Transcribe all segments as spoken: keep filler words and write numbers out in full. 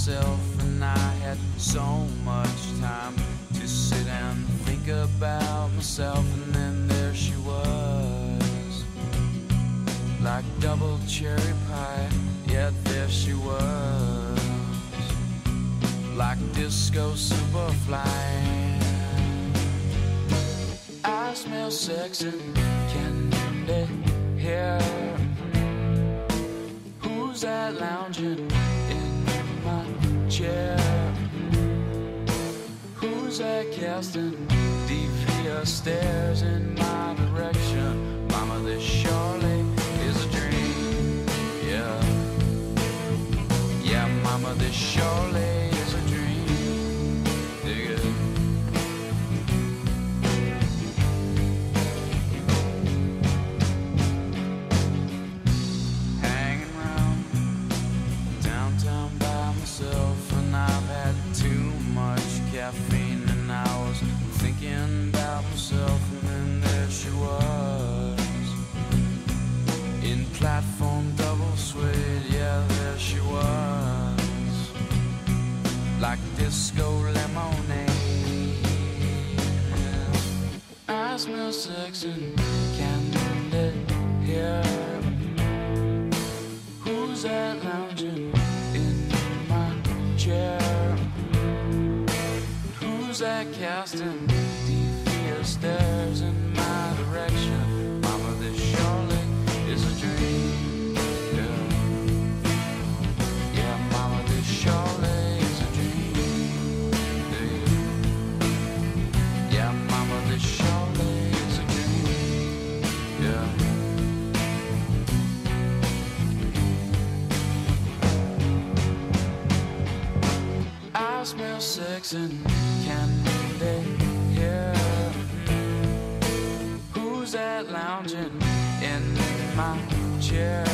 myself, and I had so much time to sit and think about myself. And then there she was, like double cherry pie. Yet there she was, like disco superfly. I smell sex and candy here. Who's that lounging in my chair? Who's that casting devious stares in my direction? Mama, this surely is a dream. Yeah, yeah, mama, this surely is a dream. Dig it. Hanging around downtown by myself, and I've had too much caffeine, and I was thinking about myself. And then there she was, in platform double suede. Yeah, there she was, like disco lemonade. I smell sex and candy here. Who's that lounging in my chair? Who's that casting devious stares in my direction? Mama, this surely is a dream. Yeah, yeah, mama, this surely is a dream. Yeah, yeah, mama, this surely is a dream. Yeah. I smell sex and candy here. Who's that lounging in my chair?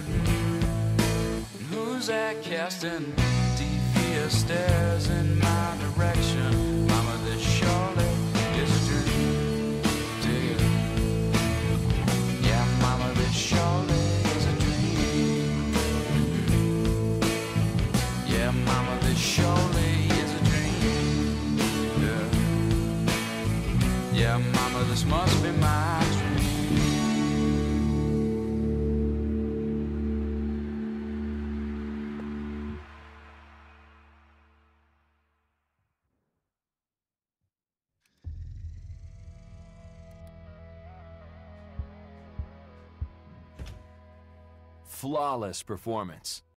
Who's that casting devious stares in my direction? Mama, this surely is a dream. Dig it. Yeah, mama, this surely is a dream. Yeah, mama, this surely is a dream. Yeah, yeah, mama, this must be my dream. Flawless performance.